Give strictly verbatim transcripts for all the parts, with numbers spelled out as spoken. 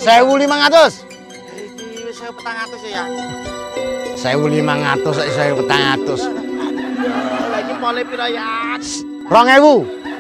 seribu lima ratus. Iki wis seribu petang atus ya. seribu lima ratus sak seribu petang atus. Lah iki pole pira ya? dua ribu.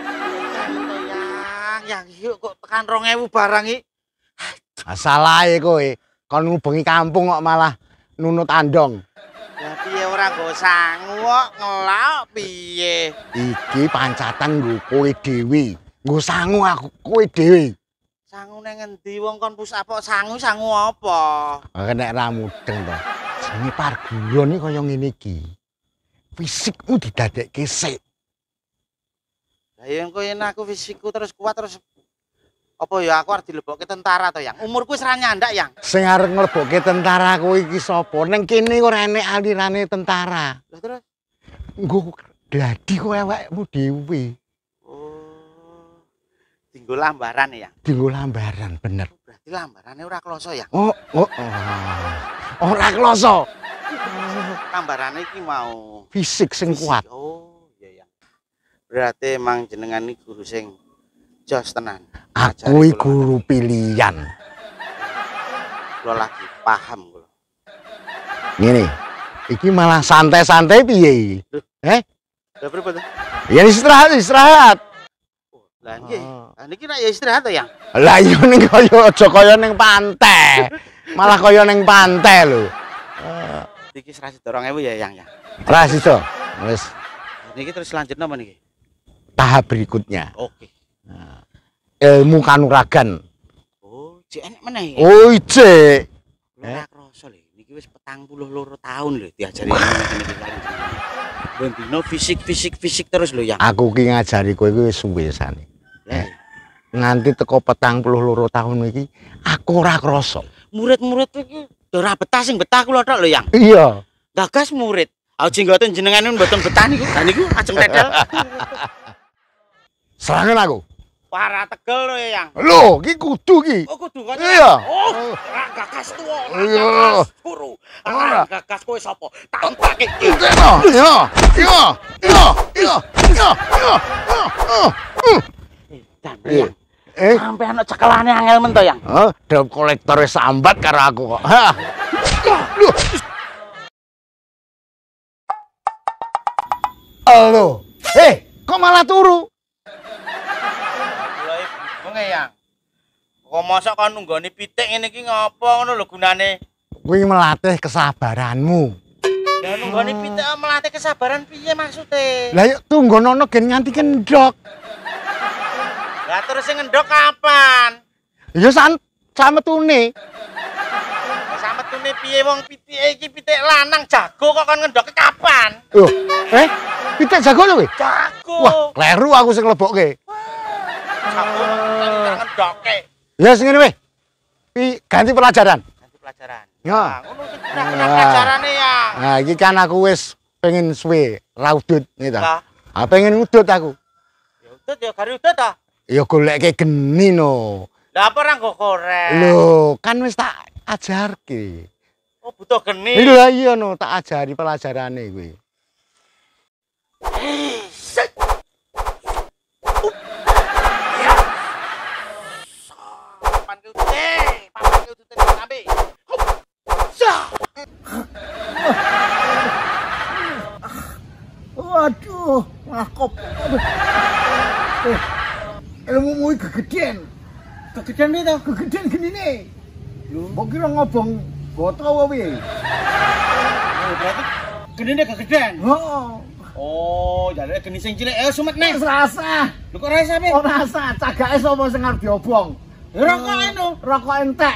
Yang yang yuk kok tekan dua ribu barang iki. Salah e kowe. Kon ngubengi kampung kok malah nunut andong. Ya piye ora nggo sangu kok ngelak piye? Iki pancatan nggo kowe dhewe. Nggo sangu aku kowe dhewe. Sangu nang ngendi wong kon pusat apa sangu sangu apa? Nek ra mudeng to. Jenenge parguyon iki kaya ngene iki. Fisikmu didadekke sik. Lah yen kowe aku fisikku terus kuat terus apa ya aku harus dilebokke tentara to yang umurku wis ra nyandak yang. Sing arep nglebokke tentara kowe iki sapa? Ning kene ora enek alirane tentara. Lah terus nggo gladi kowe awakmu dhewe. Oh. Dinggo lambaran ya. Dinggo lambaran bener. Berarti lambarane ora kloso ya. Oh, oh, oh. Ora kloso. Lambarane iki mau fisik sing kuat. Oh, iya ya. Berarti emang jenengan iki guru sing jos tenan. Aku iki guru pilihan. Kula lagi paham kula. Ngene. Iki malah santai-santai piye? Eh? Lah pripun? Ya istirahat, istirahat. Oh, lah nggih. Lah niki nek ya istirahat to, Yang? Lah iya ning kaya aja kaya ning pantai. Malah kaya ning pantai lho. Uh, iki serasi dua ribu ya, Yang ya. Ora sida. Wis. Niki terus lanjut napa niki? Tahap berikutnya. Oke. Nah, ilmu kanuragan. Oh, jek enek meneh. Oh, jek. Ora kroso lho. Niki wis petang puluh loro tahun lho diajari ngene-ngene iki. Ben dino fisik-fisik fisik terus lho, Yang. Aku ki ngajari kowe iki wis suwe sane. Eh. Nganti teko petang puluh loro tahun iki aku ora krasa. Murid-murid iki ora betah sing betah kula tok lho, Yang. Iya. Gagas murid. Aja jenggoten jenengan mboten betah niku. Lah niku ajeng tetel. Serangan aku. Para tegel lho, Yang. Lho, iki kudu ki. Oh, kudu kan. Iya. Oh, ora gagas tuwa. Iya. Guru. Ora gagas kowe sapa? Tampake iki. Iya. Iya. Iya. Iya. Iya. Iya. Iya. Iya. Eh, sampai anak cekelane angel men to, Yang. Heeh, debt kolektore sambat karo aku kok. Ha. Loh. Halo. Eh, kok malah turu? Mulai bingung ya, Yang. Kok mosok kon nunggoni pitik ngene iki ngopo ngono lho gunane? Kuwi melatih kesabaranmu. Lah nunggoni pitik melatih kesabaran piye maksude? Lah yuk tunggonono gen nganti kendhok. Lah terus sing ngendhok kapan? Ya san sametune. Lah sametune piye wong pitike iki pitik lanang jago kok kon ngendhoke kapan? Loh, eh pitik jago lho kowe? Jago. Wah, kleru aku sing lebokke. Jago kok ngendhoke. Ya sing ngene weh. Pi ganti pelajaran. Ganti pelajaran. Ya. Ngono iki kena pelajarane ya. Nah, iki kan aku wis pengen suwe ra udut gitu. Lah, Ah pengen udut aku. ya udut ya gari udut ta. Ya goleke geni no. Lah apa ora nggo korek? Lho, kan wis tak ajarke. Oh, butuh geni. Iya iya no, tak ajari pelajarane kuwi. Papan ke udut, papan ke udut sampe. Waduh, ngakop. Eh, ilmumu iki gegeden. Kegedean itu. Gegeden genine. Mbok kira ngobong botol apa piye? Oh, berarti genine kegedean. Heeh. Oh, jalure geni sing cilik. Eh, sumet nih. Wis rasa. Lho kok ora sampe? Ora rasa, cagake sapa sing arep diobong? Rokok eno. Rokok entek.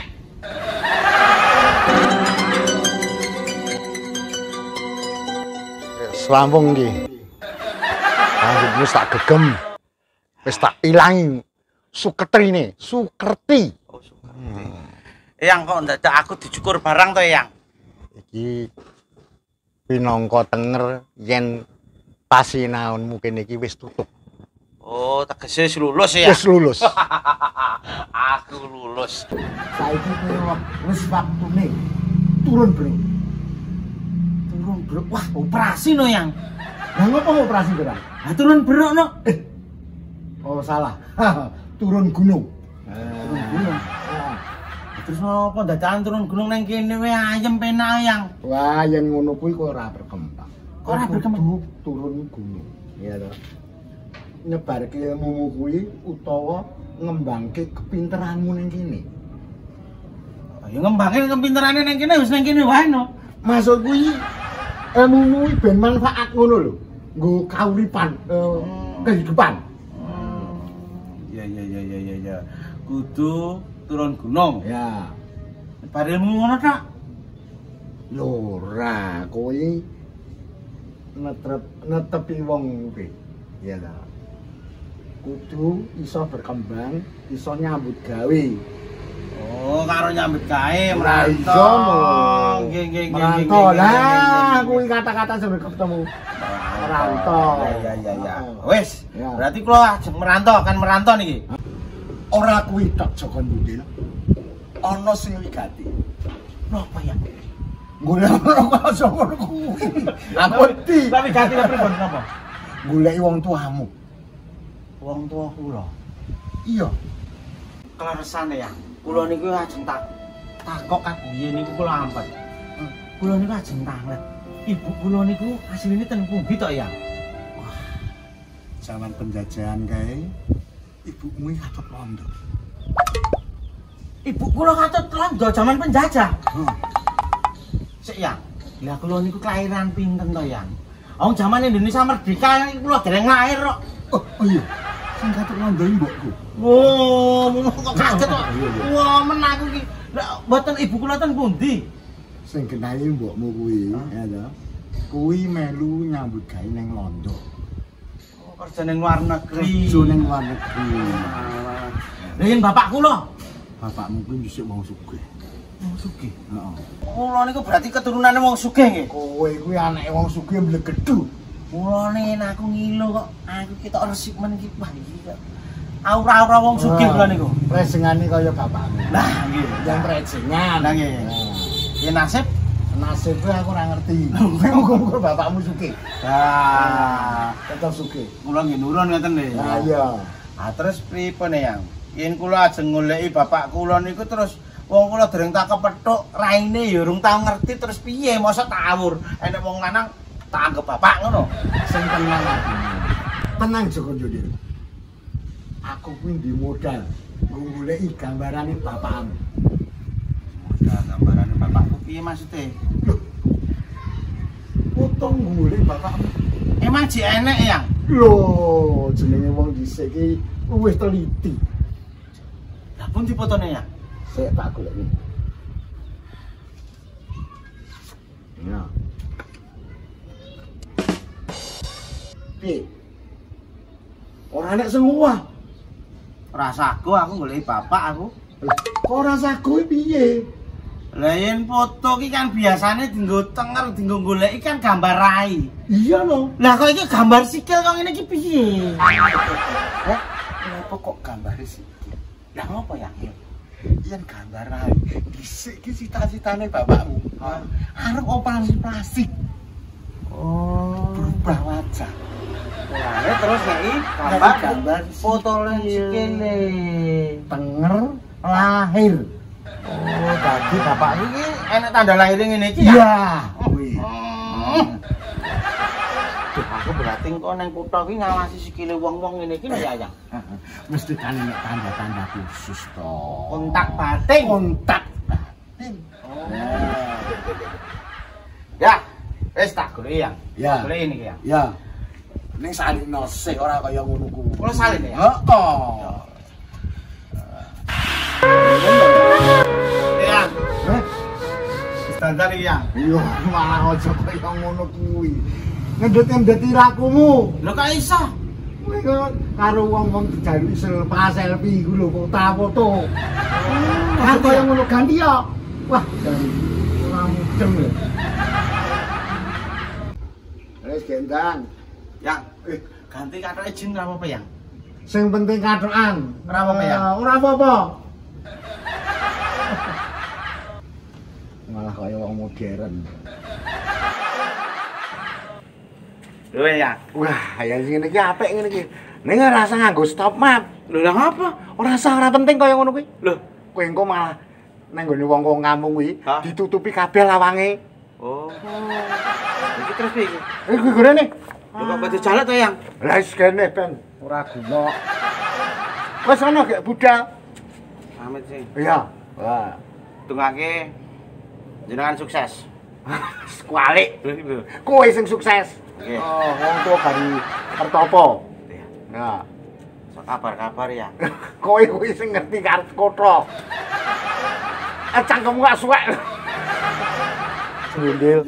Selampung iki. Rambut wis tak gegem. Wis tak ilangi suketrine, sukerti. Oh, Yang kok ndadak aku dicukur barang to, Yang? Iki pinangka tenger yen pasinaonmu kene iki wis tutup. Oh, tegese wis lulus ya. Wis lulus. Aku lulus. Saiki kowe wis waktune turun, Bro. Turun, Bro. Wah, operasi no, Yang. Lah ngopo operasi kira? Ah, turun brok no. Eh. Oh, salah. Turun gunung. Turun gunung. Terus ngopo dadakan turun gunung nang kene wae ayem penak yang. Wah, yen ngono kuwi kok ora berkembang. Kok ora berkembang? Turun gunung. Iya toh. Nyebarke ilmumu kuwi utawa ngembangke kepinteranmu ning kene. Ya ngembangke kepinterane nang kene wis nang kene wae no. Maksud kuwi ilmumu kuwi ben manfaat ngono lho. Nggo kauripan, eh, kehidupan. Iya iya iya iya iya ya. Kudu turun gunung. Ya. Baremu ngono tak? Lho ora, kowe netrep netepi wong kuwi. Iya ta. Kudu iso berkembang, iso nyambut gawe. Oh, karo nyambut gawe Ora iso merantau. mo. Nggih nggih nggih. Merantau lah, kuwi kata-kata sing ketemu. Merantau. Ya ya ya. Oh. Wis, Ya. berarti kula ajeng merantau kan merantau niki. Ora kuwi tok Joko Budil. Ana sing wigati. Napa ya? Golek kok aja ngono kuwi. Aku wedi. Tapi ganti pripun napa? Goleki wong tuamu. Wong tua kula. Iya. Kleresane ya. Kula niku ajeng tak takok kaguye niku kula ampet. Kula niku ajeng tanget. Ibu kula niku asline ten pundi to ya? Zaman penjajahan kae ibumu iki katut londo. Ibu kula katut londo zaman penjajah. Hmm. Sik ya. Lah kula niku kelahiran pinten to ya? Wong zaman Indonesia merdeka kula dereng lahir kok. Oh, oh iya. Sing katut londo iki mbokku. Wow, kok kaget kok. Wah, men aku ki. Lah mboten ibu kula ten pundi? Sing kenali mbokmu kuwi, ya to. Kuwi melu nyambut gawe ning londo. Oh, kerja ning luar negeri. Kerja ning luar negeri. Lah yen bapak kula, Bapakmu kuwi dhisik wong sugih. wong sugih. Heeh. Kula niku berarti keturunane wong sugih nggih. Kowe kuwi anake wong sugih mblegedhu. Mulane aku ngilu kok. Aku ketok resik men iki wah iki kok. Aura-aura wong sugih kula niku. Presengane kaya bapakmu. Lah nggih. Yang prejengan. Lah nggih. Ya nasib Nasib kuwi aku ora ngerti. Muga-muga bapakmu sugih. ah Tetep sugih. kula nggih nurun ngoten lho. Nah iya. Ah terus pripun ya? Yen kula ajeng goleki bapak kula niku terus wong kula dereng tak kepethuk, raine ya urung tau ngerti terus piye mosok tawur. Enek wong lanang tak anggap bapak ngono. Sing tenang aku. Tenang Joko Jodil. Aku kuwi ndi modal goleki gambarane bapakmu. Modal gambarane bapakku piye maksude? Foto golek bapakmu. Emang jek enek ya? Lho, jenenge wong dhisik iki wis teliti. Lah pun dipotone ya? Sik tak goleki. Ya. Piye? Ora nek semua. Rasaku aku goleki bapak aku. Kok ora sagu piye? Lah yen foto ki kan biasane dienggo tenger, dienggo goleki kan gambar rai. Iya lho. Lah kok iki gambar sikil kok ngene iki piye? Hah? Kenapa kok gambare sikit? Lah ngopo ya? Yen gambar ae. Dhisik ki cita-citane bapakmu. Arep operasi plastik. Oh. Berubah wajah. Mulane terus iki Gambar gambar gambar foto len sikile. Tenger lahir. Oh, dadi bapak iki enek tanda lahir ngene iki ya? Iya, kuwi. Hmm. Duh, aku berarti kok nang kutho iki ngawasi sikile wong-wong ngene iki lho ya, ya. Mesti kan nek tanda-tanda khusus to. Kontak batin. Kontak batin. Oh. Ya, wis tak goleki ya. Ya. Goleki niki ya. Ya. Ning salino sik ora kaya ngono kuwi. Kula salin ya. Heeh. Ya. Heh. Standar iki ya. Yo malah aja kaya ngono kuwi. Ngendhet-ngendhet irakumu. Lho kok iso? Kuwi kok karo wong-wong dijaluki selfie selfie iku lho foto-foto. Kan kaya ngono ganti ya. Wah, ora mudeng lho. Wis gendang. Ya, eh ganti kathoke jin ora apa-apa ya. Sing penting kathokan. Ora apa-apa ya? Eh, Ora apa-apa. Malah kaya wong modern. Lho ya. Wah, ya sing ngene iki apik ngene iki. Ning ora usah nganggo stop map. Lho lah apa? Ora usah ora penting kaya ngono kuwi. Lho, Kowe engko malah nang nggone wong-wong kampung kuwi Hah? ditutupi kabeh lawange. Oh. Iki terus piye iki? Eh kuwi gorene. Lho kok badhe jaluk to, Yang? Lah wis kene, Ben. Ora guna. Wis ana gek budal. Amit sih. Iya. Wah. Tungake jenengan sukses. Kualik. Lho. Kowe sing sukses. Nggih. Oh, wong tuwa gari pertopo. Iya. Ya. So kabar-kabar ya. Kowe kuwi sing ngerti karep kotho. Eh cangkemmu gak suwek. Ndil.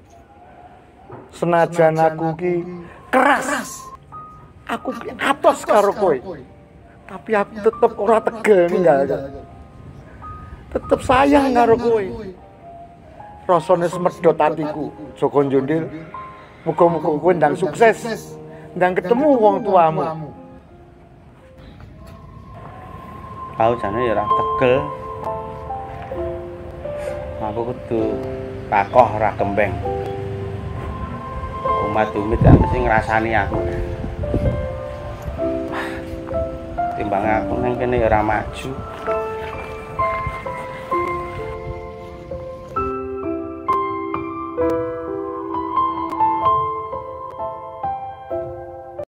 Senajan aku ki keras. Aku ki atos karo kowe. Tapi aku tetep ora tegel ninggal. Tetep sayang karo kowe. Rasane semedot atiku. Joko Njondil. Muga-muga kowe ndang sukses. Ndang ketemu wong tuamu. Aku jane ya ora tegel. Aku kudu takoh ora kembeng. Umat umit gak mesti ngrasani aku. Timbang aku nang kene ya ora maju.